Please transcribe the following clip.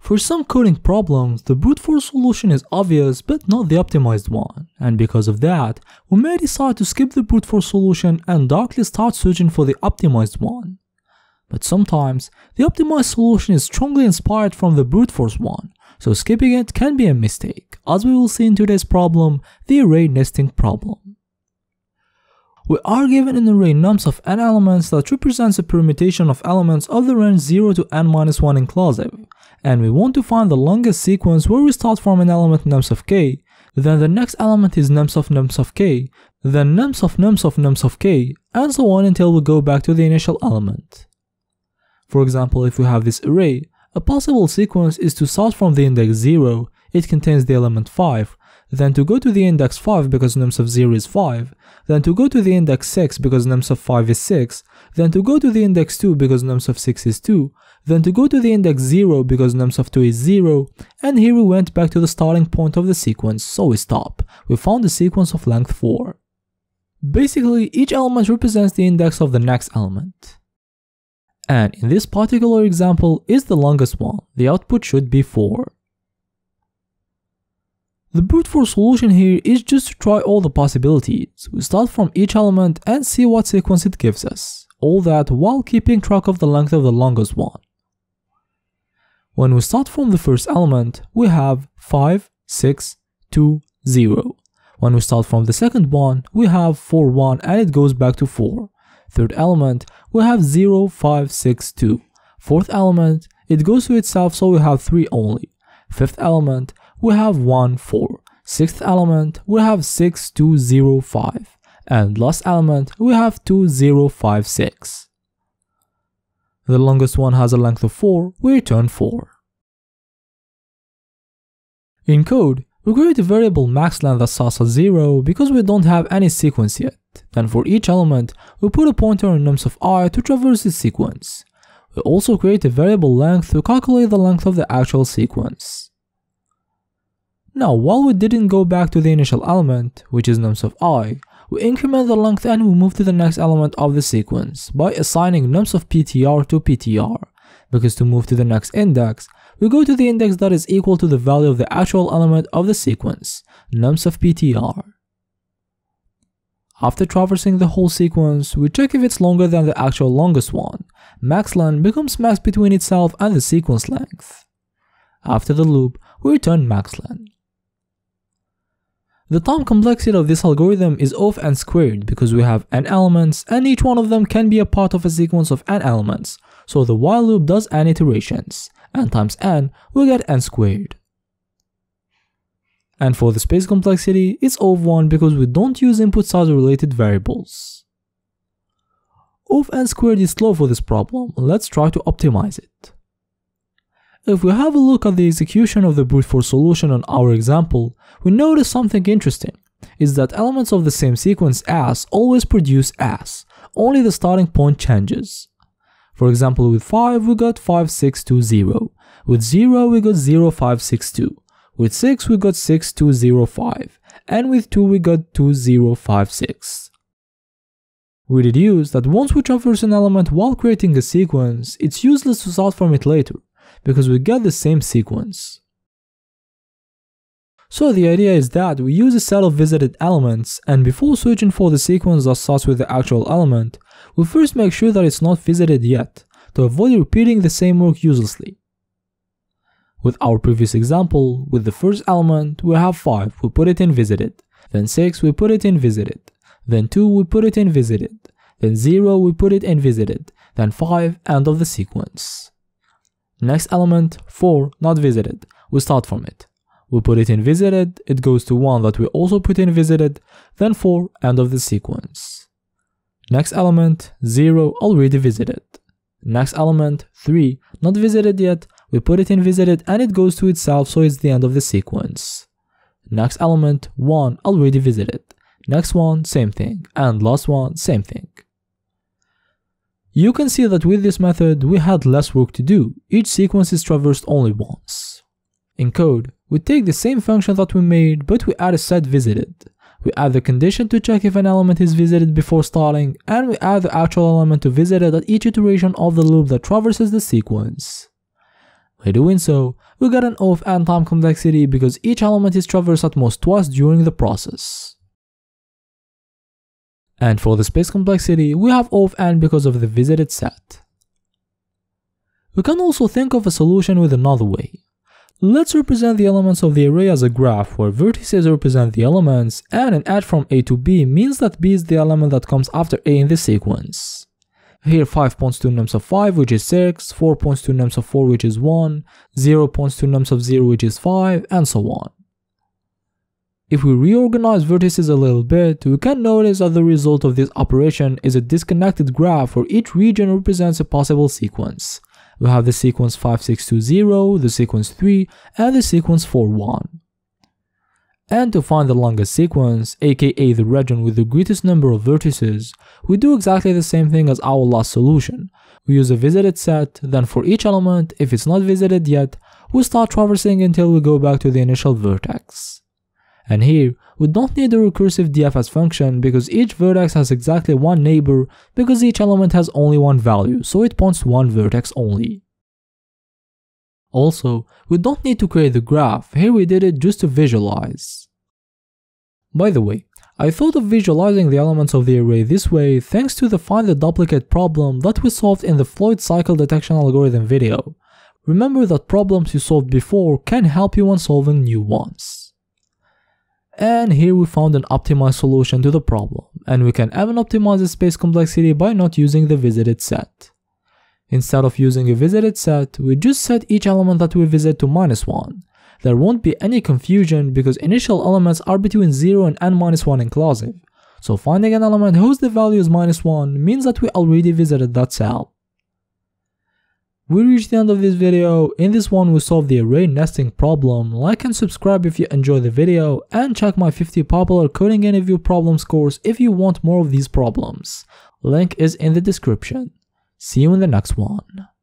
For some coding problems, the brute force solution is obvious but not the optimized one, and because of that, we may decide to skip the brute force solution and directly start searching for the optimized one. But sometimes, the optimized solution is strongly inspired from the brute force one, so skipping it can be a mistake, as we will see in today's problem, the array nesting problem. We are given an array nums of n elements that represents a permutation of elements of the range 0 to n-1 inclusive, and we want to find the longest sequence where we start from an element nums of k, then the next element is nums of k, then nums of k, and so on until we go back to the initial element. For example, if we have this array, a possible sequence is to start from the index 0, it contains the element 5, then to go to the index 5 because nums of 0 is 5, then to go to the index 6 because nums of 5 is 6, then to go to the index 2 because nums of 6 is 2, then to go to the index 0 because nums of 2 is 0, and here we went back to the starting point of the sequence, so we stop. We found the sequence of length 4. Basically, each element represents the index of the next element. And in this particular example is the longest one, the output should be 4. The brute force solution here is just to try all the possibilities. We start from each element and see what sequence it gives us, all that while keeping track of the length of the longest one. When we start from the first element, we have 5, 6, 2, 0. When we start from the second one, we have 4, 1 and it goes back to 4. Third element, we have 0, 5, 6, 2. Fourth element, it goes to itself so we have 3 only. Fifth element, we have 1, 4. Sixth element, we have 6, 2, 0, 5. And last element, we have 2, 0, 5, 6. The longest one has a length of 4, we return 4. In code, we create a variable maxLength that starts at 0 because we don't have any sequence yet. Then for each element, we put a pointer in nums of I to traverse the sequence. We also create a variable length to calculate the length of the actual sequence. Now, while we didn't go back to the initial element, which is nums of I, we increment the length and we move to the next element of the sequence by assigning nums of ptr to ptr, because to move to the next index, we go to the index that is equal to the value of the actual element of the sequence, nums of ptr. After traversing the whole sequence, we check if it's longer than the actual longest one. maxLength becomes max between itself and the sequence length. After the loop, we return maxLength. The time complexity of this algorithm is of n squared because we have n elements and each one of them can be a part of a sequence of n elements, so the while loop does n iterations, and times n we get n squared. And for the space complexity, it's of 1 because we don't use input size related variables. Of n squared is slow for this problem, let's try to optimize it. If we have a look at the execution of the brute force solution on our example, we notice something interesting, is that elements of the same sequence as always produce as, only the starting point changes. For example, with 5 we got 5, 6, 2, 0, with 0 we got 0, 5, 6, 2, with 6 we got 6, 2, 0, 5, and with 2 we got 2, 0, 5, 6. We deduce that once we traverse an element while creating a sequence, it's useless to start from it later, because we get the same sequence. So the idea is that we use a set of visited elements, and before searching for the sequence that starts with the actual element, we first make sure that it's not visited yet, to avoid repeating the same work uselessly. With our previous example, with the first element, we have 5, we put it in visited, then 6, we put it in visited, then 2, we put it in visited, then 0, we put it in visited, then 5, end of the sequence. Next element, 4, not visited, we start from it. We put it in visited, it goes to 1 that we also put in visited, then 4, end of the sequence. Next element, 0, already visited. Next element, 3, not visited yet, we put it in visited and it goes to itself so it's the end of the sequence. Next element, 1, already visited. Next one, same thing, and last one, same thing. You can see that with this method we had less work to do, each sequence is traversed only once. In code, we take the same function that we made, but we add a set visited. We add the condition to check if an element is visited before starting, and we add the actual element to visited at each iteration of the loop that traverses the sequence. By doing so, we get an O of n time complexity because each element is traversed at most twice during the process. And for the space complexity, we have O of n because of the visited set. We can also think of a solution with another way. Let's represent the elements of the array as a graph where vertices represent the elements and an edge from A to B means that B is the element that comes after A in the sequence. Here 5 points to nums of 5 which is 6, 4 points to nums of 4 which is 1, 0 points to nums of 0 which is 5, and so on. If we reorganize vertices a little bit, we can notice that the result of this operation is a disconnected graph where each region represents a possible sequence. We have the sequence 5, 6, 2, 0, the sequence 3, and the sequence 4, 1. And to find the longest sequence, aka the region with the greatest number of vertices, we do exactly the same thing as our last solution. We use a visited set, then for each element, if it's not visited yet, we start traversing until we go back to the initial vertex. And here, we don't need a recursive DFS function because each vertex has exactly one neighbor because each element has only one value, so it points to one vertex only. Also, we don't need to create the graph, here we did it just to visualize. By the way, I thought of visualizing the elements of the array this way thanks to the find the duplicate problem that we solved in the Floyd cycle detection algorithm video. Remember that problems you solved before can help you when solving new ones. And here we found an optimized solution to the problem, and we can even optimize the space complexity by not using the visited set. Instead of using a visited set, we just set each element that we visit to -1. There won't be any confusion because initial elements are between 0 and n-1 inclusive, so finding an element whose the value is -1 means that we already visited that cell. We reached the end of this video. In this one we solved the array nesting problem. Like and subscribe if you enjoyed the video, and check my 50 popular coding interview problems course if you want more of these problems. Link is in the description. See you in the next one.